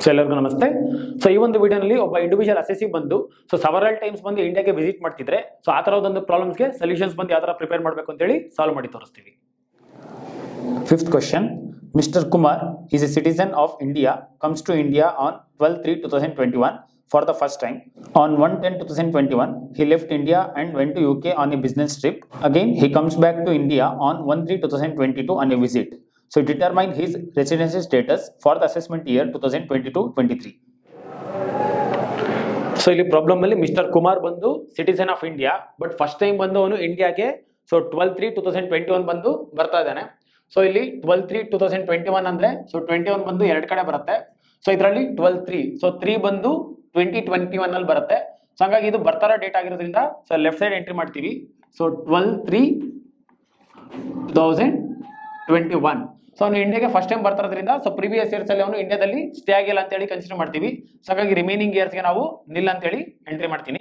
So ಎಲ್ಲರಿಗೂ ನಮಸ್ತೆ. So ಈ ಒಂದು ವಿಡಿಯೋನಲ್ಲಿ ಒಬ್ಬ ಇಂಡಿವಿಜುವಲ್ ಅಸೆಸಿ ಬಂದು ಸೆವರಲ್ ಟೈಮ್ಸ್ ಬಂದು ಇಂಡಿಯಾಗೆ ವಿಸಿಟ್ ಮಾಡ್ತಿದ್ರೆ ಆ ಥರದೊಂದು ಪ್ರಾಬ್ಲಮ್ಸ್ಗೆ ಸೊಲ್ಯೂಷನ್ಸ್ ಬಂದು ಯಾವ ಥರ ಪ್ರಿಪೇರ್ ಮಾಡಬೇಕು ಅಂತೇಳಿ ಸಾಲ್ವ್ ಮಾಡಿ ತೋರಿಸ್ತೀವಿ. Fifth question. Mr. Kumar is a citizen of India, comes to India on 12/3/2021 for the first time. On 1/10/2021, he left India and went to UK on a business trip. Again, he comes back to India on 1/3/2022 on a visit. So determine his residency status for the assessment year 2022-23. So ಇಲ್ಲಿ problem ಅಲ್ಲಿ mister Kumar ಬಂದು citizen of India, but first time ಬಂದು ಅವನು ಇಂಡಿಯಾಗೆ 12/3/2021 ಬಂದು ಬರ್ತಾ ಇದ್ದಾನೆ. So ಇಲ್ಲಿ 12/3/2021 ಅಂದ್ರೆ 21 ಬಂದು ಎರಡು ಕಡೆ ಬರುತ್ತೆ. ಸೊ ಇದರಲ್ಲಿ 12/3, ಸೊ 3 ಬಂದು 2021 ಅಲ್ಲಿ ಬರುತ್ತೆ. ಸೊ ಹಾಗಾಗಿ ಇದು ಬರ್ತಾರ ಡೇಟ್ ಆಗಿರೋದ್ರಿಂದ ಸೊ ಲೆಫ್ಟ್ ಸೈಡ್ ಎಂಟ್ರಿ ಮಾಡ್ತೀವಿ. ಸೊ 12/3/2021. ಸೊ ಅವನು ಇಂಡಿಯಾಗೆ ಫಸ್ಟ್ ಟೈಮ್ ಬರ್ತಾರೋದ್ರಿಂದ ಸೊ ಪ್ರೀವಿಯಸ್ ಇಯರ್ಸ್ ಅಲ್ಲಿ ಅವನು ಇಂಡಿಯಾದಲ್ಲಿ ಸ್ಟೇ ಆಗಿಲ್ಲ ಅಂತ ಹೇಳಿ ಕನ್ಸಿಡರ್ ಮಾಡ್ತೀವಿ. ಸೊ ಹಾಗಾಗಿ ರಿಮೈನಿಂಗ್ ಇಯರ್ಸ್ಗೆ ನಾವು ನಿಲ್ ಅಂತ ಹೇಳಿ ಎಂಟ್ರಿ ಮಾಡ್ತೀನಿ.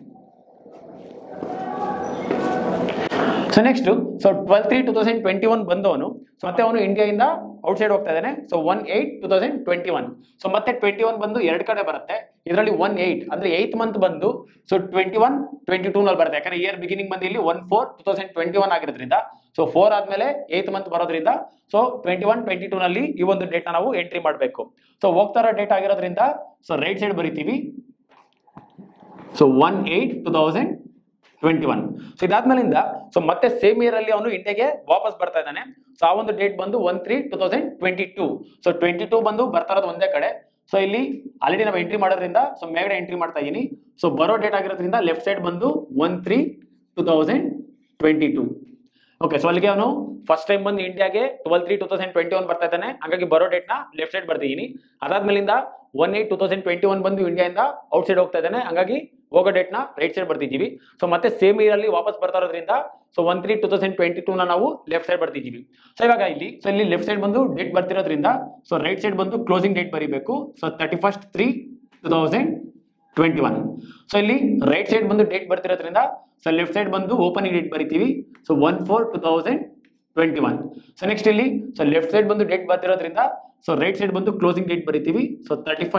ಸೊ ನೆಕ್ಸ್ಟ್ 12/3/2021 ಬಂದವನು ಸೊ ಮತ್ತೆ ಅವನು ಇಂಡಿಯಾದಿಂದ ಔಟ್ ಸೈಡ್ ಹೋಗ್ತಾ ಇದ್ದಾನೆ. ಸೊ 1/8/2021. ಸೊ ಮತ್ತೆ 21 ಬಂದು ಎರಡು ಕಡೆ ಬರುತ್ತೆ. ಇದರಲ್ಲಿ 1/8 ಅಂದ್ರೆ 8th ಮಂತ್ ಬಂದು ಸೊ 21-22 ನಲ್ಲಿ ಬರುತ್ತೆ. ಯಾಕಂದ್ರೆ ಇಯರ್ ಬಿಗಿನಿಂಗ್ ಬಂದು ಇಲ್ಲಿ 1/4/2021 ಆಗಿರೋದ್ರಿಂದ ಸೊ 4 ಆದ್ಮೇಲೆ 8th ಮಂತ್ ಬರೋದ್ರಿಂದ ಸೊ 21-22 ನಲ್ಲಿ ಈ ಒಂದು ಡೇಟ್ ನಾವು ಎಂಟ್ರಿ ಮಾಡಬೇಕು. ಸೊ ಹೋಗ್ತಾ ಇರೋ ಡೇಟ್ ಆಗಿರೋದ್ರಿಂದ ಸೊ ರೈಟ್ ಸೈಡ್ ಬರೀತೀವಿ. ಸೊ 1/8/2021. ಸೊ ಇದಾದ್ಮೇಲಿಂದ ಸೊ ಮತ್ತೆ ಸೇಮ್ ಇಯರ್ ಅಲ್ಲಿ ಅವನು ಇಂಡಿಯಾಗೆ ವಾಪಸ್ ಬರ್ತಾ ಇದ್ದಾನೆ. ಸೊ ಆ ಒಂದು ಡೇಟ್ ಬಂದು 1/3/2022. ಸೊ 22 ಬಂದು ಬರ್ತಾ ಇರೋದು ಒಂದೇ ಕಡೆ. ಸೊ ಇಲ್ಲಿ ಆಲ್ರೆಡಿ ನಾವು ಎಂಟ್ರಿ ಮಾಡೋದ್ರಿಂದ ಸೊ ಮೇಲ್ಗಡೆ ಎಂಟ್ರಿ ಮಾಡ್ತಾ ಇದೀನಿ. ಸೊ ಬರೋ ಡೇಟ್ ಆಗಿರೋದ್ರಿಂದ ಲೆಫ್ಟ್ ಸೈಡ್ ಬಂದು 1/3/2022. ಓಕೆ, ಸೊ ಅಲ್ಲಿಗೆ ಅವನು ಫಸ್ಟ್ ಟೈಮ್ ಬಂದು ಇಂಡಿಯಾಗೆ 12/3/2021 ಬರ್ತಾ ಇದ್ದಾನೆ. ಹಾಗಾಗಿ ಬರೋ ಡೇಟ್ ನ ಲೆಫ್ಟ್ ಸೈಡ್ ಬರ್ತಿದ್ದೀನಿ. ಅದಾದ್ಮೇಲಿಂದ 1/8/2021 ಬಂದು ಇಂಡಿಯಾದಿಂದ ಔಟ್ ಸೈಡ್ ಹೋಗ್ತಾ ಇದ್ದಾನೆ. ಹಾಗಾಗಿ ಹೋಗೋ ಡೇಟ್ ನ ರೈಟ್ ಸೈಡ್ ಬರ್ತಿದ್ದೀವಿ. ಸೊ ಮತ್ತೆ ಸೇಮ್ ಇಯರ್ ಅಲ್ಲಿ ವಾಪಸ್ ಬರ್ತಾ ಇರೋದ್ರಿಂದ ಸೊ 1/3/2022 ನಾವು ಲೆಫ್ಟ್ ಸೈಡ್ ಬರ್ತಿದ್ದೀವಿ. ಸೊ ಇವಾಗ ಇಲ್ಲಿ ಲೆಫ್ಟ್ ಸೈಡ್ ಬಂದು ಡೇಟ್ ಬರ್ತಿರೋದ್ರಿಂದ ಸೊ ರೈಟ್ ಸೈಡ್ ಬಂದು ಕ್ಲೋಸಿಂಗ್ ಡೇಟ್ ಬರೀಬೇಕು. ಸೊ 31/3/2021. ಸೊ ಇಲ್ಲಿ ರೈಟ್ ಸೈಡ್ ಬಂದು ಡೇಟ್ ಬರ್ತಿರೋದ್ರಿಂದ ಸೊ ಲೆಫ್ಟ್ ಸೈಡ್ ಬಂದು ಓಪನಿಂಗ್ ಡೇಟ್ ಬರೀತೀವಿ. ಸೊ 1/4/2021. ಸೊ ನೆಕ್ಸ್ಟ್ ಇಲ್ಲಿ ಸೊ ಲೆಫ್ಟ್ ಸೈಡ್ ಬಂದು ಡೇಟ್ ಬರ್ತಿರೋದ್ರಿಂದ ಸೊ ರೈಟ್ ಸೈಡ್ ಬಂದು ಕ್ಲೋಸಿಂಗ್ ಡೇಟ್ ಬರೀತೀವಿ. ಸೊ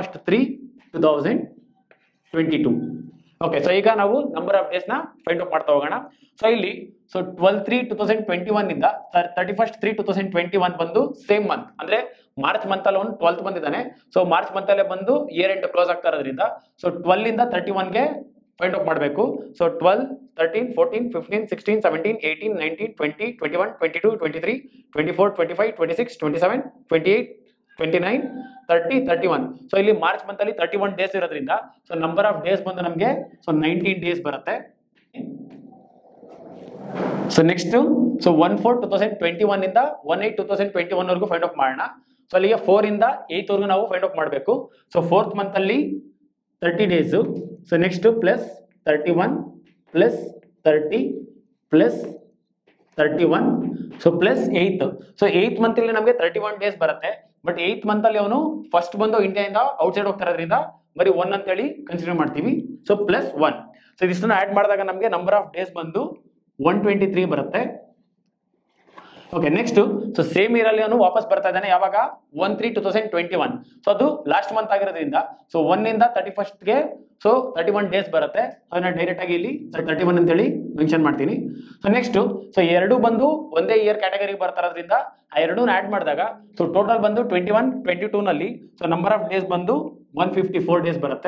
31/3/2022. ಓಕೆ, ಸೊ ಈಗ ನಾವು ನಂಬರ್ ಆಫ್ ಡೇಸ್ ನ ಫೈಂಡ್ ಔಟ್ ಮಾಡ್ತಾ ಹೋಗೋಣ. ಸೊ ಇಲ್ಲಿ ಸೊ 12/3/2021 ಇಂದ 31/3/2021 ಬಂದು ಸೇಮ್ ಮಂತ್ ಅಂದ್ರೆ ಮಾರ್ಚ್ ಮಂತ್ ಅಲ್ಲಿ ಅವನು 12th ಬಂದಿದ್ದಾನೆ. ಸೊ ಮಾರ್ಚ್ ಮಂತ್ ಅಲ್ಲೇ ಬಂದು ಇಯರ್ ಎಂಡ್ ಕ್ಲೋಸ್ ಆಗ್ತಾ ಇರೋದ್ರಿಂದ ಸೊ 12 ಇಂದ 31ಗೆ ಫೈಂಡ್ ಔಟ್ ಮಾಡಬೇಕು. ಸೊ 12, 13, 14, 15, 16, 17, 18, 19, 20, 21, 22, 23, 24, 25, 26, 27, 28, 29, 30, 31. ಸೊ ಇಲ್ಲಿ ಮಾರ್ಚ್ ಮಂತ್ ಅಲ್ಲಿ 31 ಡೇಸ್ ಇರೋದ್ರಿಂದ ಸೊ ನಂಬರ್ ಆಫ್ ಡೇಸ್ ಬಂದು ನಮಗೆ ಸೊ 19 ಡೇಸ್ ಬರುತ್ತೆ. ಸೊ ನೆಕ್ಸ್ಟ್ ಸೊ 1/4/2021 ಇಂದ 1/8/2021 ವರೆಗೂ ಫೈಂಡ್ ಔಟ್ ಮಾಡೋಣ. ಸೊ ಅಲ್ಲಿಗೆ 4 ಇಂದ 8 ವರೆಗೂ ನಾವು ಫೈಂಡ್ ಔಟ್ ಮಾಡಬೇಕು. ಸೊ 4th ಮಂತ್ ಅಲ್ಲಿ 30 days. So next plus 31 plus 30 plus 31 so plus 8. So 8th month ಅಲ್ಲಿ ನಮಗೆ 31 ಡೇಸ್ ಬರುತ್ತೆ. ಬಟ್ 8th ಮಂತ್ ಅಲ್ಲಿ ಅವನು ಫಸ್ಟ್ ಬಂದು ಇಂಡಿಯಾದಿಂದ ಔಟ್ ಸೈಡ್ ಹೋಗ್ತಾ ಇರೋದ್ರಿಂದ ಬರೀ 1 ಅಂತ ಹೇಳಿ ಕನ್ಸಿಡರ್ ಮಾಡ್ತೀವಿ. So plus 1. ಸೊ ಇದಿಷ್ಟನ್ನ ಆಡ್ ಮಾಡಿದಾಗ ನಮಗೆ ನಂಬರ್ ಆಫ್ ಡೇಸ್ ಬಂದು 123 ಬರುತ್ತೆ. Okay, next so same year ಅಲ್ಲಿ ಅವನು ವಾಪಸ್ ಬರ್ತಾ ಇದ್ದಾನೆ. ಯಾವಾಗ 1/3/2021. ಸೊ ಅದು ಲಾಸ್ಟ್ ಮಂತ್ ಆಗಿರೋದ್ರಿಂದ ಸೊ 1 ಇಂದ 31ಗೆ ಸೊ 31 ಡೇಸ್ ಬರುತ್ತೆ. ಅದನ್ನ ಡೈರೆಕ್ಟ್ ಆಗಿ ಇಲ್ಲಿ 31 ಅಂತ ಹೇಳಿ ಮೆನ್ಷನ್ ಮಾಡ್ತೀನಿ. ಸೊ ನೆಕ್ಸ್ಟ್ ಸೊ ಎರಡು ಬಂದು ಒಂದೇ ಇಯರ್ ಕ್ಯಾಟಗರಿಗೆ ಬರ್ತಾ ಇರೋದ್ರಿಂದ ಆ ಎರಡನ್ನ ಆಡ್ ಮಾಡಿದಾಗ ಸೊ ಟೋಟಲ್ ಬಂದು 21-22 ನಲ್ಲಿ ಸೊ ನಂಬರ್ ಆಫ್ ಡೇಸ್ ಬಂದು 154 ಡೇಸ್ ಬರುತ್ತೆ.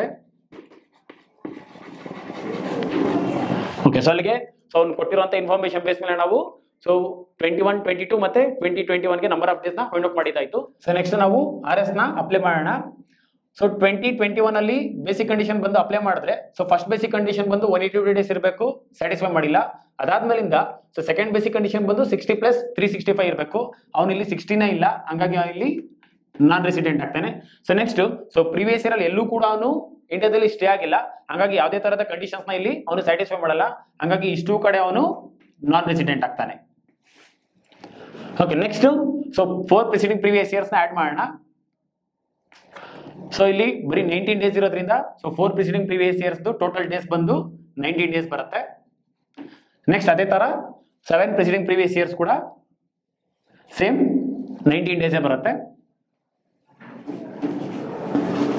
ಓಕೆ, ಸೊ ಅಲ್ಲಿಗೆ ಸೊ ಅವ್ನು ಕೊಟ್ಟಿರುವಂತ ಇನ್ಫಾರ್ಮೇಶನ್ ಬೇಸ್ ಮೇಲೆ ನಾವು ಸೊ 21-22 ಮತ್ತೆ 20-21ಗೆ ನಂಬರ್ ಆಫ್ ಡೇಸ್ ನ ಫೈಂಡ್ ಔಟ್ ಮಾಡಿದ್ದಾಯ್ತು. ಸೊ ನೆಕ್ಸ್ಟ್ ನಾವು RS ನ ಅಪ್ಲೈ ಮಾಡೋಣ. ಸೊ 2021 ಅಲ್ಲಿ ಬೇಸಿಕ್ ಕಂಡೀಷನ್ ಬಂದು ಅಪ್ಲೈ ಮಾಡಿದ್ರೆ ಸೊ ಫಸ್ಟ್ ಬೇಸಿಕ್ ಕಂಡೀಷನ್ ಬಂದು 180 ಡೇಸ್ ಇರಬೇಕು, ಸ್ಯಾಟಿಸ್ಫೈ ಮಾಡಿಲ್ಲ. ಅದಾದ್ಮೇಲಿಂದ ಸೊ ಸೆಕೆಂಡ್ ಬೇಸಿಕ್ ಕಂಡೀಷನ್ ಬಂದು 60 + 365 ಇರಬೇಕು. ಅವನು ಇಲ್ಲಿ 60ನೇ ಇಲ್ಲ, ಹಂಗಾಗಿ ಇಲ್ಲಿ ನಾನ್ ರೆಸಿಡೆಂಟ್ ಆಗ್ತಾನೆ. So next so previous year ಅಲ್ಲಿ ಎಲ್ಲೂ ಕೂಡ ಅವನು ಇಂಡಿಯಾದಲ್ಲಿ ಸ್ಟೇ ಆಗಿಲ್ಲ, ಹಂಗಾಗಿ ಯಾವುದೇ ತರಹದ ಕಂಡೀಷನ್ಸ್ ನ ಇಲ್ಲಿ ಅವನು ಸ್ಯಾಟಿಸ್ಫೈ ಮಾಡಲ್ಲ. ಹಂಗಾಗಿ ಇಷ್ಟು ಕಡೆ ಅವನು ನಾನ್ ರೆಸಿಡೆಂಟ್ ಆಗ್ತಾನೆ. Okay, next so 4 preceding previous years ನ ಆಡ್ ಮಾಡೋಣ. ಸೊ ಇಲ್ಲಿ ಬರೀ 19 ಡೇಸ್ ಇರೋದ್ರಿಂದ so 4 preceding previous years total days ಬಂದು 19 ಡೇಸ್ ಬರುತ್ತೆ. ನೆಕ್ಸ್ಟ್ ಅದೇ ತರ 7 ಪ್ರಿಸಿಡಿಂಗ್ ಪ್ರೀವಿಯಸ್ ಇಯರ್ಸ್ ಕೂಡ ಸೇಮ್ 19 ಡೇಸ್ ಬರುತ್ತೆ.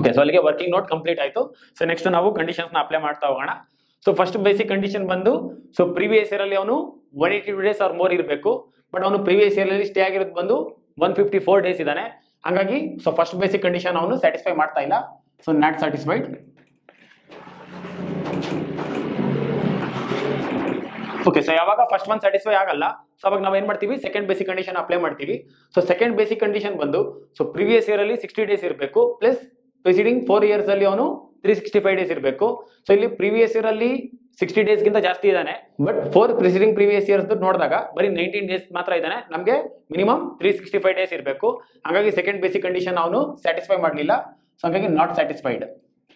ಓಕೆ, ಸೊ ಅಲ್ಲಿಗೆ ವರ್ಕಿಂಗ್ ನೋಟ್ ಕಂಪ್ಲೀಟ್ ಆಯಿತು. ಸೊ ನೆಕ್ಸ್ಟ್ ನಾವು ಕಂಡೀಷನ್ಸ್ನ ಅಪ್ಲೈ ಮಾಡ್ತಾ ಹೋಗೋಣ. ಸೊ ಫಸ್ಟ್ ಬೇಸಿಕ್ ಕಂಡೀಷನ್ ಬಂದು, ಸೊ ಪ್ರೀವಿಯಸ್ ಇಯರ್ ಅಲ್ಲಿ ಅವನು 182 ಡೇಸ್ ಆರ್ ಮೋರ್ ಇರಬೇಕು. ಬಟ್ ಅವನು ಪ್ರೀವಿಯಸ್ ಇಯರ್ ಅಲ್ಲಿ ಸ್ಟೇ ಆಗಿರೋದು ಬಂದು 154 ಡೇಸ್ ಇದ್ದಾನೆ. ಹಾಗಾಗಿ ಸೊ ಫಸ್ಟ್ ಬೇಸಿಕ್ ಕಂಡೀಷನ್ ಅವನು ಸ್ಯಾಟಿಸ್ಫೈ ಮಾಡ್ತಾ ಇಲ್ಲ. So not satisfied. Okay, so ಯಾವಾಗ ಫಸ್ಟ್ ಒನ್ ಸ್ಯಾಟಿಸ್ಫೈ ಆಗಲ್ಲ, ಸೊ ಅವಾಗ ನಾವು ಏನ್ ಮಾಡ್ತೀವಿ, ಸೆಕೆಂಡ್ ಬೇಸಿಕ್ ಕಂಡೀಷನ್ ಅಪ್ಲೈ ಮಾಡ್ತೀವಿ. ಸೊ ಸೆಕೆಂಡ್ ಬೇಸಿಕ್ ಕಂಡೀಷನ್ ಬಂದು, ಸೊ ಪ್ರೀವಿಯಸ್ ಇಯರ್ ಅಲ್ಲಿ 60 ಡೇಸ್ ಇರಬೇಕು, ಪ್ಲಸ್ ಪ್ರಿಸಿಡಿಂಗ್ 4 ಇಯರ್ಸ್ ಅಲ್ಲಿ ಅವನು 365 ಡೇಸ್ ಇರಬೇಕು. ಸೊ ಇಲ್ಲಿ ಪ್ರೀವಿಯಸ್ ಇಯರ್ ಅಲ್ಲಿ 60 ಡೇಸ್ ಗಿಂತ ಜಾಸ್ತಿ ಇದ್ದಾನೆ. ಬಟ್ 4 ಪ್ರಿಸಿಡಿಂಗ್ ಪ್ರೀವಿಯಸ್ ಇಯರ್ಸ್ ನೋಡಿದಾಗ ಬರೀ 19 ಡೇಸ್ ಮಾತ್ರ ಇದ್ದಾನೆ. ನಮಗೆ ಮಿನಿಮಮ್ 365 ಡೇಸ್ ಇರಬೇಕು. ಹಾಗಾಗಿ ಸೆಕೆಂಡ್ ಬೇಸಿಕ್ ಕಂಡೀಷನ್ ಅವನು ಸ್ಯಾಟಿಸ್ಫೈ ಮಾಡಲಿಲ್ಲ. ಸೊ ಹಾಗಾಗಿ ನಾಟ್ ಸ್ಯಾಟಿಸ್ಫೈಡ್.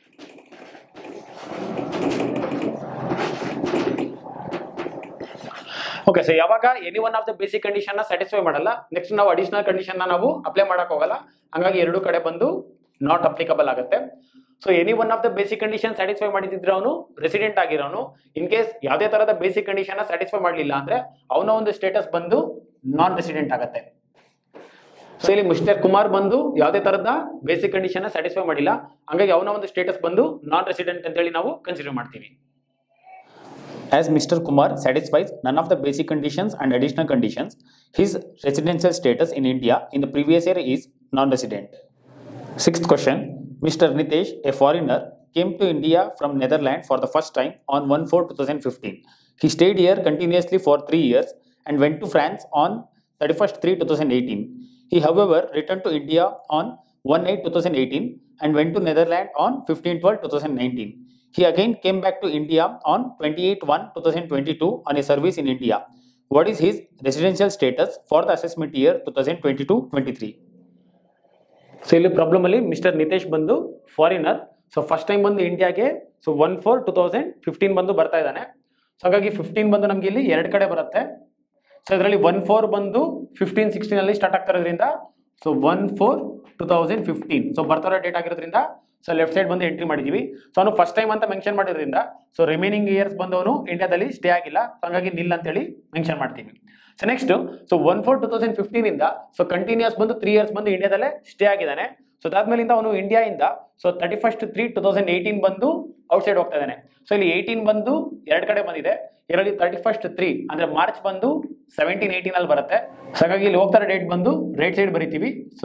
ಓಕೆ, ಸೊ ಯಾವಾಗ any one of the basic condition ನ ಸ್ಯಾಟಿಸ್ಫೈ ಮಾಡಲ್ಲ, ನೆಕ್ಸ್ಟ್ ನಾವು ಅಡಿಷನಲ್ ಕಂಡೀಷನ್ ನಾವು ಅಪ್ಲೈ ಮಾಡಕ್ ಹೋಗಲ್ಲ. ಹಾಗಾಗಿ ಎರಡು ಕಡೆ ಬಂದು ನಾಟ್ ಅಪ್ಲಿಕಬಲ್ ಆಗುತ್ತೆ. So any one of the basic condition satisfy ಮಾಡಿದ್ರೆ ಅವನು ರೆಸಿಡೆಂಟ್ ಆಗಿರೋನು. ಇನ್ ಕೇಸ್ ಯಾವುದೇ ತರಹದ ಬೇಸಿಕ್ ಕಂಡೀಷನ್ ಸ್ಯಾಟಿಸ್ಫೈ ಮಾಡಲಿಲ್ಲ ಅಂದ್ರೆ ಅವನ ಒಂದು ಸ್ಟೇಟಸ್ ಬಂದು ನಾನ್ ರೆಸಿಡೆಂಟ್ ಆಗುತ್ತೆ. ಸೊ ಇಲ್ಲಿ ಮಿಸ್ಟರ್ ಕುಮಾರ್ ಬಂದು ಯಾವುದೇ ತರಹದ ಬೇಸಿಕ್ ಕಂಡೀಷನ್ ಸ್ಯಾಟಿಸ್ಫೈ ಮಾಡಿಲ್ಲ. ಹಾಗಾಗಿ ಅವನ ಒಂದು ಸ್ಟೇಟಸ್ ಬಂದು ನಾನ್ ರೆಸಿಡೆಂಟ್ ಅಂತ ಹೇಳಿ ನಾವು ಕನ್ಸಿಡರ್ ಮಾಡ್ತೀವಿ. As Mr. Kumar satisfies none of the basic conditions and additional conditions, his residential status in India in the previous year is non-resident. Sixth question. Mr. Nitesh, a foreigner, came to India from Netherlands for the first time on 1/4/2015. He stayed here continuously for 3 years and went to France on 31/3/2018. He, however, returned to India on 1/8/2018 and went to Netherlands on 15/12/2019. He again came back to India on 28/1/2022 on a service in India. What is his residential status for the assessment year 2022-23? So ಇಲ್ಲಿ problem ಅಲ್ಲಿ mister Nitesh ಬಂದು foreigner. So first time ಬಂದು ಇಂಡಿಯಾಗೆ so 1/4/2015 ಬಂದು ಬರ್ತಾ ಇದ್ದಾನೆ. So ಹಾಗಾಗಿ 15 ಬಂದು ನಮ್ಗೆ ಇಲ್ಲಿ ಎರಡು ಕಡೆ ಬರುತ್ತೆ. ಸೊ ಇದರಲ್ಲಿ 1/4 ಬಂದು 15-16 ಅಲ್ಲಿ ಸ್ಟಾರ್ಟ್ ಆಗ್ತಾ ಇರೋದ್ರಿಂದ ಸೊ 1/4/2015 ಸೊ ಬರ್ತಾ ಇರೋ ಡೇಟ್ ಆಗಿರೋದ್ರಿಂದ ಸೊ ಲೆಫ್ಟ್ ಸೈಡ್ ಬಂದು ಎಂಟ್ರಿ ಮಾಡಿದೀವಿ. ಸೊ ಅವನು ಫಸ್ಟ್ ಟೈಮ್ ಅಂತ ಮೆನ್ಷನ್ ಮಾಡಿರೋದ್ರಿಂದ ಸೊ ರಿಮೈನಿಂಗ್ ಇಯರ್ಸ್ ಬಂದು ಅವನು ಇಂಡಿಯಾದಲ್ಲಿ ಸ್ಟೇ ಆಗಿಲ್ಲ. ಸೊ ಹಾಗಾಗಿ ನಿಲ್ ಅಂತೇಳಿ ಮೆನ್ಷನ್ ಮಾಡ್ತೀವಿ. ಸೊ ನೆಕ್ಸ್ಟ್ ಸೊ 1/4/2015 ಇಂದ ಸೊ ಕಂಟಿನ್ಯೂಸ್ ಬಂದು 3 ಇಯರ್ಸ್ ಬಂದು ಇಂಡಿಯಾದಲ್ಲೇ ಸ್ಟೇ ಆಗಿದ್ದಾನೆ. ಸೊ ಅದಾದ್ಮೇಲಿಂದ ಅವನು ಇಂಡಿಯಾದಿಂದ ಸೊ 31/3/2018 ಬಂದು ಔಟ್ಸೈಡ್ ಹೋಗ್ತಾ ಇದ್ದಾನೆ. ಸೊ ಇಲ್ಲಿ 18 ಬಂದು ಎರಡು ಕಡೆ ಬಂದಿದೆ. ಇದರಲ್ಲಿ 31/3 ಅಂದ್ರೆ ಮಾರ್ಚ್ ಬಂದು 17-18 ಅಲ್ಲಿ ಬರುತ್ತೆ. ಸೊ ಹಾಗಾಗಿ ಇಲ್ಲಿ ಹೋಗ್ತಾ ಡೇಟ್ ಬಂದು ರೈಟ್ ಸೈಡ್ ಬರೀತೀವಿ. ಸೊ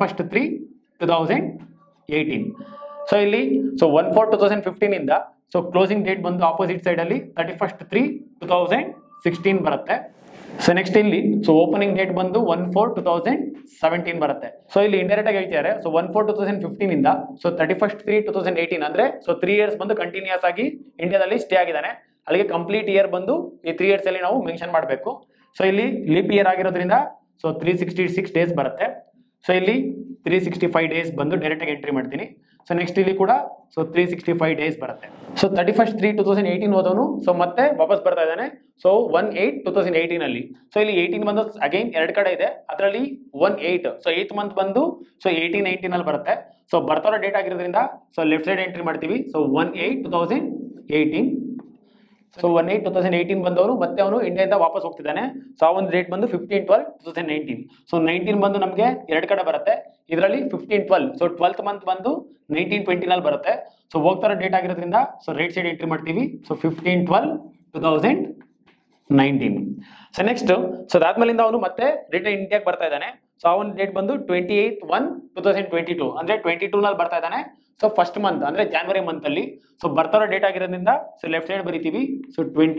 31/3/2018. ಸೊ ಇಲ್ಲಿ ಸೊ 1/4/2015 ಇಂದ ಸೊ ಕ್ಲೋಸಿಂಗ್ ಡೇಟ್ ಬಂದು ಆಪೋಸಿಟ್ ಸೈಡ್ ಅಲ್ಲಿ 31/3/2016 ಬರುತ್ತೆ. ಸೊ ನೆಕ್ಸ್ಟ್ ಇಲ್ಲಿ ಸೊ ಓಪನಿಂಗ್ ಡೇಟ್ ಬಂದು 1/4/2017 ಬರುತ್ತೆ. ಸೊ ಇಲ್ಲಿ ಇಂಡೈರೆಕ್ಟ್ ಆಗಿ ಹೇಳ್ತಿದ್ದಾರೆ. ಸೊ 1/4/2015 ಇಂದ ಸೊ 31/3/2018 ಅಂದ್ರೆ ಸೊ 3 ಇಯರ್ಸ್ ಬಂದು ಕಂಟಿನ್ಯೂಸ್ ಆಗಿ ಇಂಡಿಯಾದಲ್ಲಿ ಸ್ಟೇ ಆಗಿದ್ದಾನೆ. ಅಲ್ಲಿಗೆ ಕಂಪ್ಲೀಟ್ ಇಯರ್ ಬಂದು ಈ 3 ಇಯರ್ಸ್ ಅಲ್ಲಿ ನಾವು ಮೆನ್ಷನ್ ಮಾಡಬೇಕು. ಸೊ ಇಲ್ಲಿ ಲೀಪ್ ಇಯರ್ ಆಗಿರೋದ್ರಿಂದ ಸೊ 366 ಡೇಸ್ ಬರುತ್ತೆ. ಸೊ ಇಲ್ಲಿ 365 ಡೇಸ್ ಬಂದು ಡೈರೆಕ್ಟ್ ಆಗಿ ಎಂಟ್ರಿ ಮಾಡ್ತೀನಿ. ಸೊ ನೆಕ್ಸ್ಟ್ ಇಲ್ಲಿ ಕೂಡ ಸೊ 365 ಡೇಸ್ ಬರುತ್ತೆ. ಸೊ 31/3/2018 ಹೋದವನು ಸೊ ಮತ್ತೆ ವಾಪಸ್ ಬರ್ತಾ ಇದ್ದಾನೆ. ಸೊ 1/8/2018 ಅಲ್ಲಿ. ಸೊ ಇಲ್ಲಿ 18 ಬಂದು ಅಗೈನ್ ಎರಡು ಕಡೆ ಇದೆ. ಅದರಲ್ಲಿ 1/8 ಸೊ 8th ಮಂತ್ ಬಂದು ಸೊ 18-19 ಅಲ್ಲಿ ಬರುತ್ತೆ. ಸೊ ಬರ್ತಾರೋ ಡೇಟ್ ಆಗಿರೋದ್ರಿಂದ ಸೊ ಲೆಫ್ಟ್ ಸೈಡ್ ಎಂಟ್ರಿ ಮಾಡ್ತೀವಿ. ಸೊ 1/8/2018. ಸೊ 1/8/2018 ಬಂದವನು ಮತ್ತೆ ಅವನು ಇಂಡಿಯಾದಿಂದ ವಾಪಸ್ ಹೋಗ್ತಿದ್ದಾನೆ. ಸೊ ಆ ಒಂದು ಡೇಟ್ ಬಂದು 15/12/2019. ಸೊ 19 ಬಂದು ನಮಗೆ ಎರಡು ಕಡೆ ಬರುತ್ತೆ. ಇದರಲ್ಲಿ 15/12 ಸೊ 12th ಮಂತ್ ಬಂದು 19-20 ನಲ್ಲಿ ಬರುತ್ತೆ. ಸೊ ಹೋಗ್ತಾರ ಡೇಟ್ ಆಗಿರೋದ್ರಿಂದ ಸೊ ರೈಟ್ ಸೈಡ್ ಎಂಟ್ರಿ ಮಾಡ್ತೀವಿ. ಸೊ 15/12/2019. ಸೊ ನೆಕ್ಸ್ಟ್ ಸೊ ಅದಾದ್ಮೇಲಿಂದ ಅವನು ಮತ್ತೆ ರಿಟರ್ನ್ ಇಂಡಿಯಾಗೆ ಬರ್ತಾ ಇದ್ದಾನೆ. ಸೊ ಆ ಒಂದು ಡೇಟ್ ಬಂದು 28/1/2022 ಅಂದ್ರೆ 22 ನಲ್ಲಿ ಬರ್ತಾ ಇದ್ದಾನೆ. ಸೊ ಫಸ್ಟ್ ಮಂತ್ ಅಂದ್ರೆ ಜಾನ್ವರಿ ಮಂತ್ ಅಲ್ಲಿ. ಸೊ ಬರ್ತಾರೋ ಡೇಟ್ ಆಗಿರೋದ್ರಿಂದ ಸೊ ಲೆಫ್ಟ್ ಸೈಡ್ ಬರೀತೀವಿ. ಸೊ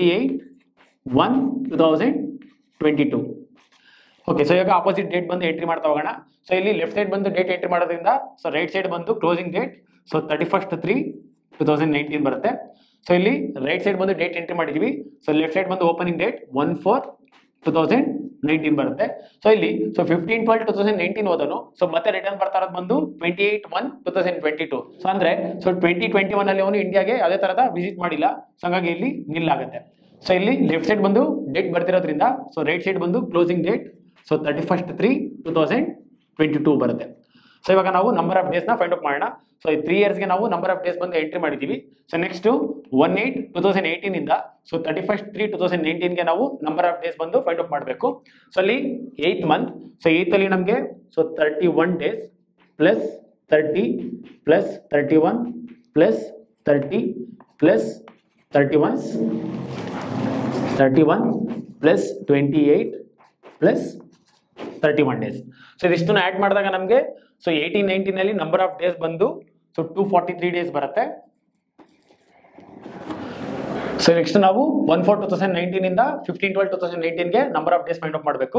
28/1/2022. ಓಕೆ, ಸೊ ಇವಾಗ ಆಪೋಸಿಟ್ ಡೇಟ್ ಬಂದು ಎಂಟ್ರಿ ಮಾಡ್ತಾ ಹೋಗೋಣ. ಸೊ ಇಲ್ಲಿ ಲೆಫ್ಟ್ ಸೈಡ್ ಬಂದು ಡೇಟ್ ಎಂಟ್ರಿ ಮಾಡೋದ್ರಿಂದ ಸೊ ರೈಟ್ ಸೈಡ್ ಬಂದು ಕ್ಲೋಸಿಂಗ್ ಡೇಟ್ ಸೊ 31/3/2019 ಬರುತ್ತೆ. ಸೊ ಇಲ್ಲಿ ರೈಟ್ ಸೈಡ್ ಬಂದು ಡೇಟ್ ಎಂಟ್ರಿ ಮಾಡಿದೀವಿ. ಸೊ ಲೆಫ್ಟ್ ಸೈಡ್ ಬಂದು ಓಪನಿಂಗ್ ಡೇಟ್ 1/4/2019 ಬರುತ್ತೆ. ಸೊ ಇಲ್ಲಿ ಸೊ 15/12/2019 ಹೋದನು. ಸೊ ಮತ್ತೆ ರಿಟರ್ನ್ ಬರ್ತಾ ಇರೋದು ಬಂದು 28/1/2022. ಸೊ ಅಂದ್ರೆ ಸೊ 2021 ಅಲ್ಲಿ ಅವನು ಇಂಡಿಯಾಗೆ ಯಾವುದೇ ತರಹದ ವಿಸಿಟ್ ಮಾಡಿಲ್ಲ. ಸೊ ಹಾಗಾಗಿ ಇಲ್ಲಿ ನಿಲ್ ಆಗುತ್ತೆ. ಸೊ ಇಲ್ಲಿ ಲೆಫ್ಟ್ ಸೈಡ್ ಬಂದು ಡೇಟ್ ಬರ್ತಿರೋದ್ರಿಂದ ಸೊ ರೈಟ್ ಸೈಡ್ ಬಂದು ಕ್ಲೋಸಿಂಗ್ ಡೇಟ್ ಸೊ 31/3/2022 ಬರುತ್ತೆ. ಸೊ ಇವಾಗ ನಾವು ನಂಬರ್ ಆಫ್ ಡೇಸ್ನ ಫೈಂಡ್ ಔಟ್ ಮಾಡೋಣ. ಸೊ ಈ 3 ಇಯರ್ಸ್ಗೆ ನಾವು ನಂಬರ್ ಆಫ್ ಡೇಸ್ ಬಂದು ಎಂಟ್ರಿ ಮಾಡಿದ್ದೀವಿ. ಸೊ ನೆಕ್ಸ್ಟ್ 1/8/2018 ಇಂದ ಸೊ 31/3/2019ಗೆ ನಾವು ನಂಬರ್ ಆಫ್ ಡೇಸ್ ಬಂದು ಫೈಂಡ್ ಔಟ್ ಮಾಡಬೇಕು. ಸೊ ಅಲ್ಲಿ 8th ಮಂತ್. ಸೊ 8th ಅಲ್ಲಿ ನಮಗೆ so 31 days plus 30 plus 31 plus 30 plus 31 plus 28 plus 31 days. So ಇದಿಷ್ಟನ್ನು ಆ್ಯಡ್ ಮಾಡಿದಾಗ ನಮಗೆ ಸೊ 18-19 ಅಲ್ಲಿ ನಂಬರ್ ಆಫ್ ಡೇಸ್ ಬಂದು ಸೊ 243 ಡೇಸ್ ಬರುತ್ತೆ. ಸೊ ನೆಕ್ಸ್ಟ್ ನಾವು 1/4/2019 ಇಂದ 15/12/2019ಗೆ number of days find out ಮಾಡಬೇಕು.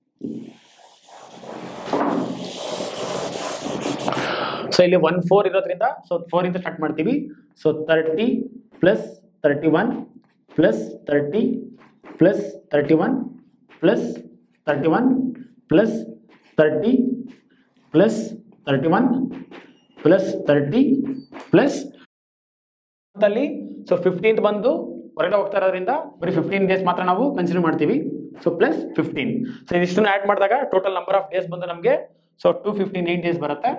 ಸೊ ಇಲ್ಲಿ 1/4 ಇರೋದ್ರಿಂದ ಸೊ 4 ಇಂದ ಸ್ಟಾರ್ಟ್ ಮಾಡ್ತೀವಿ. So 30 plus 31 plus 30 plus 31 plus 31 plus 30 plus 31 plus 30 plus ಅಲ್ಲಿ ಸೊ 15th ಬಂದು ಹೊರಗಡೆ ಹೋಗ್ತಾ ಇರೋದ್ರಿಂದ ಬರೀ 15 ಡೇಸ್ ಮಾತ್ರ ನಾವು ಕನ್ಸಿಡರ್ ಮಾಡ್ತೀವಿ. So plus 15. ಸೊ ಇದಿಷ್ಟನ್ನು ಆ್ಯಡ್ ಮಾಡಿದಾಗ ಟೋಟಲ್ ನಂಬರ್ ಆಫ್ ಡೇಸ್ ಬಂದು ನಮಗೆ ಸೊ 259 ಡೇಸ್ ಬರುತ್ತೆ.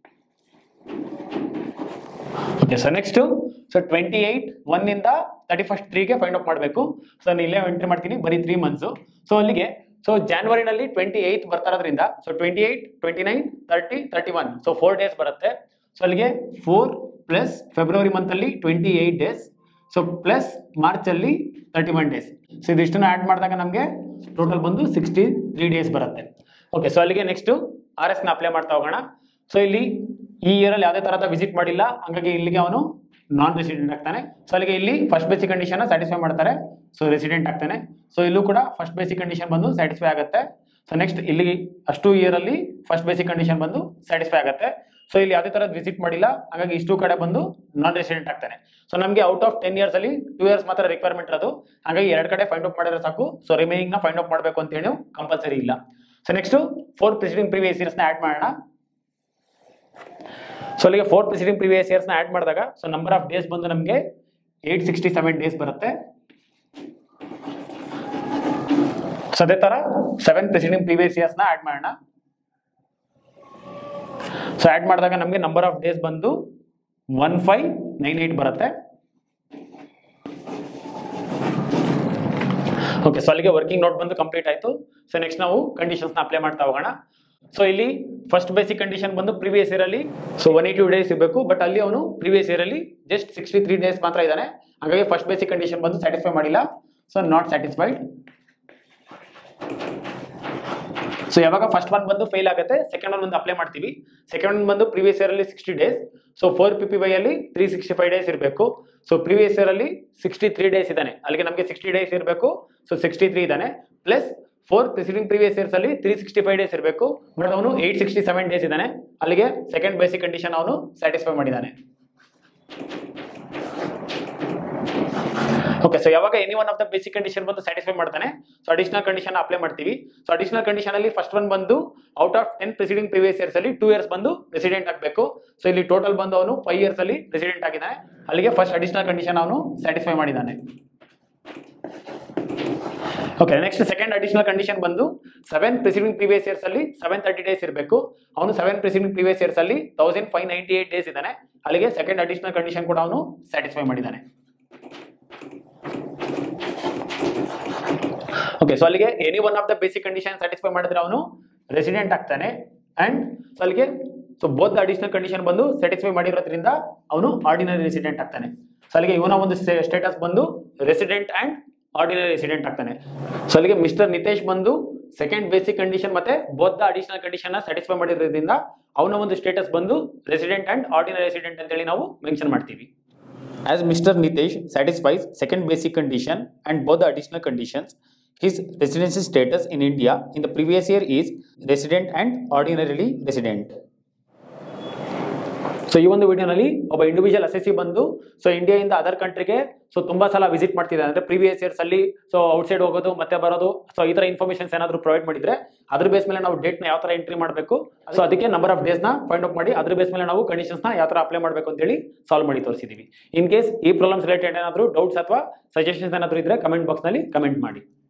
ಓಕೆ, ಸೊ ನೆಕ್ಸ್ಟ್ ಸೊ 28 1 ಇಂದ 31st 3ಗೆ ಫೈಂಡ್ ಔಟ್ ಮಾಡಬೇಕು. ಸೊ ನಾನು ಇಲ್ಲೇ ಎಂಟ್ರಿ ಮಾಡ್ತೀನಿ ಬರೀ 3 ಮಂತ್ಸು. ಸೊ ಅಲ್ಲಿಗೆ ಸೊ ಜಾನ್ವರಿನಲ್ಲಿ 28 ಬರ್ತಾ ಇರೋದ್ರಿಂದ ಸೊ 28, 29, 30, 31 ಸೊ 4 ಡೇಸ್ ಬರುತ್ತೆ. ಸೊ ಅಲ್ಲಿಗೆ 4 ಪ್ಲಸ್ ಫೆಬ್ರವರಿ ಮಂತಲ್ಲಿ 28 ಡೇಸ್ ಸೊ ಪ್ಲಸ್ ಮಾರ್ಚಲ್ಲಿ 31 ಡೇಸ್. ಸೊ ಇದಿಷ್ಟನ್ನು ಆ್ಯಡ್ ಮಾಡಿದಾಗ ನಮಗೆ ಟೋಟಲ್ ಬಂದು 63 ಡೇಸ್ ಬರುತ್ತೆ. ಓಕೆ, ಸೊ ಅಲ್ಲಿಗೆ ನೆಕ್ಸ್ಟ್ RSನ ಅಪ್ಲೈ ಮಾಡ್ತಾ ಹೋಗೋಣ. ಸೊ ಇಲ್ಲಿ ಈ ಇಯರಲ್ಲಿ ಯಾವುದೇ ತರಹದ ವಿಸಿಟ್ ಮಾಡಿಲ್ಲ, ಹಂಗಾಗಿ ಇಲ್ಲಿಗೆ ಅವನು ನಾನ್ ರೆಸಿಡೆಂಟ್ ಆಗ್ತಾನೆ. ಸೊ ಅಲ್ಲಿಗೆ ಇಲ್ಲಿ ಫಸ್ಟ್ ಬೇಸಿಕ್ ಕಂಡೀಷನ್ ಸ್ಯಾಟಿಸ್ಫೈ ಮಾಡ್ತಾರೆ, ಸೊ ರೆಸಿಡೆಂಟ್ ಆಗ್ತಾನೆ. ಸೊ ಇಲ್ಲೂ ಕೂಡ ಫಸ್ಟ್ ಬೇಸಿಕ್ ಕಂಡೀಷನ್ ಬಂದು ಸ್ಯಾಟಿಸ್ಫೈ ಆಗುತ್ತೆ. ಸೊ ನೆಕ್ಸ್ಟ್ ಇಲ್ಲಿ ಅಷ್ಟು ಇಯರಲ್ಲಿ ಫಸ್ಟ್ ಬೇಸಿಕ್ ಕಂಡೀಷನ್ ಬಂದು ಸ್ಯಾಟಿಸ್ಫೈ ಆಗುತ್ತೆ. ಸೊ ಇಲ್ಲಿ ಯಾವುದೇ ತರಹದ ವಿಸಿಟ್ ಮಾಡಿಲ್ಲ, ಹಾಗಾಗಿ ಇಷ್ಟು ಕಡೆ ಬಂದು ನಾನ್ ರೆಸಿಡೆಂಟ್ ಆಗ್ತಾನೆ. ಸೊ ನಮಗೆ ಔಟ್ ಆಫ್ 10 years ಅಲ್ಲಿ 2 years ಮಾತ್ರ ರಿಕ್ವೈರ್ಮೆಂಟ್ ಇರೋದು, ಹಾಗಾಗಿ 2 ಕಡೆ ಫೈಂಡ್ ಔಟ್ ಮಾಡಿದ್ರೆ ಸಾಕು. ಸೊ ರಿಮೈನಿಂಗ್ ನ ಫೈಂಡ್ ಔಟ್ ಮಾಡಬೇಕು ಅಂತ ಹೇಳಿ ಕಂಪಲ್ಸರಿ ಇಲ್ಲ. So next 4 preceding previous years ನ ಆಡ್ ಮಾಡೋಣ. ಸೊ ಅಲ್ಲಿಗೆ 4 ಪ್ರಿಸಿಡಿಂಗ್ ಪ್ರೀವಿಯಸ್ ಇಯರ್ಸ್ ನ ಆಡ್ ಮಾಡಿದಾಗ ಸೊ ನಂಬರ್ ಆಫ್ ಡೇಸ್ ಬಂದು ನಮಗೆ 867 ಡೇಸ್ ಬರುತ್ತೆ. ಸೊ ಅದೇ ತರ 7 ಪ್ರಿಸಿಡಿಂಗ್ ಪ್ರೀವಿಯಸ್ ಇಯರ್ಸ್ ನ ಆಡ್ ಮಾಡೋಣ. ಸೊ ಆಡ್ ಮಾಡಿದಾಗ ನಮಗೆ ನಂಬರ್ ಆಫ್ ಡೇಸ್ ಬಂದು 1598 ಬರುತ್ತೆ. ಓಕೆ, ಸೊ ಅಲ್ಲಿಗೆ ವರ್ಕಿಂಗ್ ನೋಟ್ ಬಂದು ಕಂಪ್ಲೀಟ್ ಆಯ್ತು. ಸೊ ನೆಕ್ಸ್ಟ್ ನಾವು ಕಂಡೀಷನ್ಸ್ ನ ಅಪ್ಲೈ ಮಾಡ್ತಾ ಹೋಗೋಣ. ಸೊ ಇಲ್ಲಿ ಫಸ್ಟ್ ಬೇಸಿಕ್ ಕಂಡೀಷನ್ ಬಂದು ಪ್ರೀವಿಯಸ್ ಇಯರ್ ಅಲ್ಲಿ ಸೊ 182 ಡೇಸ್ ಇರಬೇಕು, ಬಟ್ ಅಲ್ಲಿ ಅವನು ಪ್ರೀವಿಯಸ್ ಇಯರ್ ಅಲ್ಲಿ ಜಸ್ಟ್ 63 ಡೇಸ್ ಮಾತ್ರ ಇದ್ದಾನೆ, ಹಾಗಾಗಿ ಫಸ್ಟ್ ಬೇಸಿಕ್ ಕಂಡೀಷನ್ ಬಂದು ಸ್ಯಾಟಿಸ್ಫೈ ಮಾಡಿಲ್ಲ. So not satisfied. ಸೊ ಯಾವಾಗ ಫಸ್ಟ್ ಒನ್ ಬಂದು ಫೇಲ್ ಆಗುತ್ತೆ, ಸೆಕೆಂಡ್ ಒನ್ ಬಂದು ಅಪ್ಲೈ ಮಾಡ್ತೀವಿ. ಸೆಕೆಂಡ್ ಒನ್ ಬಂದು ಪ್ರೀವಿಯಸ್ ಇಯರ್ ಅಲ್ಲಿ 60 ಡೇಸ್, ಸೊ 4 PPY ಅಲ್ಲಿ 365 ಡೇಸ್ ಇರಬೇಕು. ಸೊ ಪ್ರೀವಿಯಸ್ ಇಯರ್ ಅಲ್ಲಿ 63 ಡೇಸ್ ಇದ್ದಾನೆ, ಅಲ್ಲಿಗೆ ನಮಗೆ 60 ಡೇಸ್ ಇರಬೇಕು. ಸೊ 63 ಇದ್ದಾನೆ, ಪ್ಲಸ್ 4 ಪ್ರಿಸಿಡಿಂಗ್ ಪ್ರೀವಿಯಸ್ ಇಯರ್ಸ್ ಅಲ್ಲಿ 365 ಡೇಸ್ ಇರಬೇಕು, ಬಟ್ ಅವನು 867 ಡೇಸ್ ಇದ್ದಾನೆ, ಅಲ್ಲಿಗೆ ಸೆಕೆಂಡ್ ಬೇಸಿಕ್ ಕಂಡೀಷನ್ ಅವನು ಸ್ಯಾಟಿಸ್ಫೈ ಮಾಡಿದ್ದಾನೆ. ಓಕೆ, ಸೊ ಯಾವಾಗ any one of the basic condition ಬಂದು ಸ್ಯಾಟಿಸ್ಫೈ ಮಾಡ್ತಾನೆ, ಸೊ ಅಡಿಷನಲ್ ಕಂಡೀಷನ್ ಅಪ್ಲೈ ಮಾಡ್ತೀವಿ. ಸೊ ಅಡಿಷನಲ್ ಕಂಡೀಷನ್ ಅಲ್ಲಿ ಫಸ್ಟ್ ಒನ್ ಬಂದು out of 10 preceding previous years ಅಲ್ಲಿ 2 years ಬಂದು ರೆಸಿಡೆಂಟ್ ಆಗಬೇಕು. ಸೊ ಇಲ್ಲಿ ಟೋಟಲ್ ಬಂದು ಅವನು 5 years ಅಲ್ಲಿ ರೆಸಿಡೆಂಟ್ ಆಗಿದ್ದಾನೆ, ಅಲ್ಲಿಗೆ ಫಸ್ಟ್ ಅಡಿಷನಲ್ ಕಂಡೀಷನ್ ಅವನು ಸ್ಯಾಟಿಸ್ಫೈ ಮಾಡಿದ್ದಾನೆ. Okay, next second additional condition ಬಂದು 7 ಪ್ರಿಸಿಡಿಂಗ್ ಪ್ರೀವಿಯಸ್ ಇಯರ್ಸ್ ಅಲ್ಲಿ 730 ಡೇಸ್ ಇರಬೇಕು. ಅವನು 7 ಪ್ರಿಸಿಡಿಂಗ್ ಪ್ರೀವಿಯಸ್ ಇಯರ್ಸ್ ಅಲ್ಲಿ 1598 ಡೇಸ್ ಇದ್ದಾನೆ, ಅಲ್ಲಿಗೆ ಸೆಕೆಂಡ್ ಅಡಿಷನಲ್ ಕಂಡೀಷನ್ ಕೂಡ ಅವನು ಸ್ಯಾಟಿಸ್ಫೈ ಮಾಡಿದ್ದಾನೆ. ಓಕೆ, ಸೊ ಅಲ್ಲಿಗೆ any one of the basic condition satisfy ಮಾಡಿದ್ರೆ ಅವನು ರೆಸಿಡೆಂಟ್ ಆಗ್ತಾನೆ. ಅಂಡ್ ಸೊ ಅಲ್ಲಿಗೆ ಸೊ ಬೋತ್ ಅಡಿಷನಲ್ ಕಂಡೀಷನ್ ಬಂದು ಸ್ಯಾಟಿಸ್ಫೈ ಮಾಡಿರೋದ್ರಿಂದ ಅವನು ಆರ್ಡಿನರಿ ರೆಸಿಡೆಂಟ್ ಆಗ್ತಾನೆ. ಸೊ ಅಲ್ಲಿಗೆ ಇವನ ಒಂದು ಸ್ಟೇಟಸ್ ಬಂದು ರೆಸಿಡೆಂಟ್ ಅಂಡ್ ಆರ್ಡಿನರಿ ರೆಸಿಡೆಂಟ್ ಆಗ್ತಾನೆ. ಸೊ ಅಲ್ಲಿಗೆ ಮಿಸ್ಟರ್ ನಿತೇಶ್ ಬಂದು ಸೆಕೆಂಡ್ ಬೇಸಿಕ್ ಕಂಡೀಷನ್ ಮತ್ತೆ ಬೋತ್ ಅಡಿಷನಲ್ ಕಂಡೀಷನ್ ಸ್ಯಾಟಿಸ್ಫೈ ಮಾಡಿರೋದ್ರಿಂದ ಅವನ ಒಂದು ಸ್ಟೇಟಸ್ ಬಂದು ರೆಸಿಡೆಂಟ್ ಅಂಡ್ ಆರ್ಡಿನರಿ ರೆಸಿಡೆಂಟ್ ಅಂತ ಹೇಳಿ ನಾವು ಮೆನ್ಷನ್ ಮಾಡ್ತೀವಿ. As Mr. Nitesh satisfies second basic condition and both the additional conditions, his residency status in India in the previous year is resident and ordinarily resident. So ಈ ಒಂದು ವಿಡಿಯೋನಲ್ಲಿ ಒಬ್ಬ individual assessee ಬಂದು so ಇಂಡಿಯಾದಿಂದ other ಕಂಟ್ರಿಗೆ so ತುಂಬಾ ಸಲ visit ಮಾಡ್ತಿದ್ದಾರೆ, ಅಂದ್ರೆ ಪ್ರೀವಿಯಸ್ ಇಯರ್ಸ್ ಅಲ್ಲಿ ಸೊ ಔಟ್ಸೈಡ್ ಹೋಗೋದು ಮತ್ತೆ ಬರೋದು, ಸೊ ಈ ತರ ಇನ್ಫಾರ್ಮೇಷನ್ಸ್ ಏನಾದ್ರು ಪ್ರೊವೈಡ್ ಮಾಡಿದ್ರೆ ಅದ್ರ ಬೇಸ್ ಮೇಲೆ ನಾವು ಡೇಟ್ ನ ಯಾವ ತರ ಎಂಟ್ರಿ ಮಾಡಬೇಕು, ಸೊ ಅದಕ್ಕೆ ನಂಬರ್ ಆಫ್ ಡೇಸ್ ನ ಫೈಂಡ್ ಔಟ್ ಮಾಡಿ ಅದ್ರ ಬೇಸ್ ಮೇಲೆ ನಾವು ಕಂಡೀಷನ್ಸ್ ನ ಯಾವ ತರ ಅಪ್ಲೈ ಮಾಡಬೇಕು ಅಂತ ಹೇಳಿ ಸಾಲ್ವ್ ಮಾಡಿ ತೋರಿಸಿದೀವಿ. ಇನ್ ಕೇಸ್ ಈ ಪ್ರಾಬ್ಲಮ್ಸ್ ರಿಲೇಟೆಡ್ ಏನಾದ್ರು ಡೌಟ್ಸ್ ಅಥವಾ ಸಜೆಷನ್ಸ್ ಏನಾದ್ರು ಇದ್ರೆ ಕಮೆಂಟ್ ಬಾಕ್ಸ್ ನಲ್ಲಿ ಕಮೆಂಟ್ ಮಾಡಿ.